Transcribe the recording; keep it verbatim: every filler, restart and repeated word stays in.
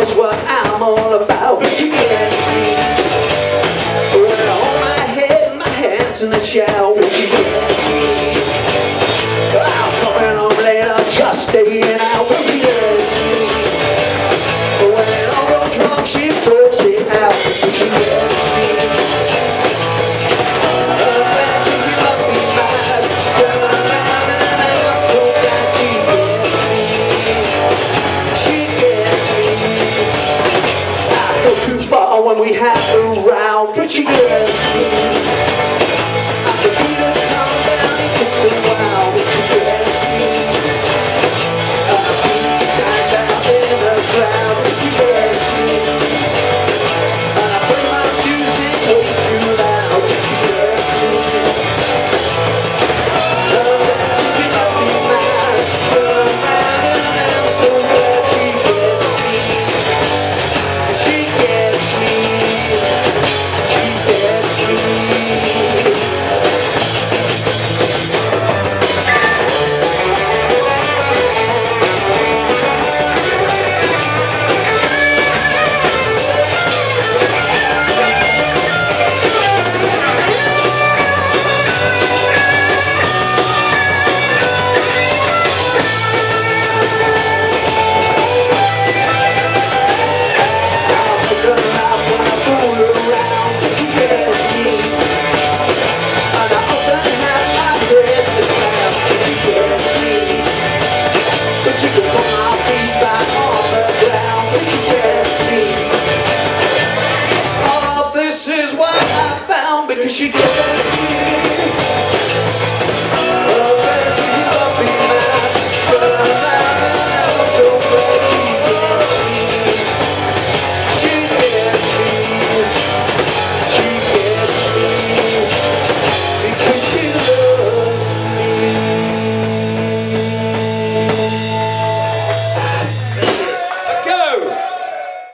knows what I'm all about, but she gets me. When I hold my head and my hands in the shower, but she gets me. I'm coming home later, just staying out, but she gets me. When it all goes wrong, she sorts it out, but she gets me. When we have her around, but she gets me. I could beat her down and kiss her wow, but she gets me. I could beat her down in the ground, but she gets me. And I play my music way too loud, but she gets me. Love that she must be mad, she's still around and I'm so glad she gets me. She gets me. This is what I found, because she gets me.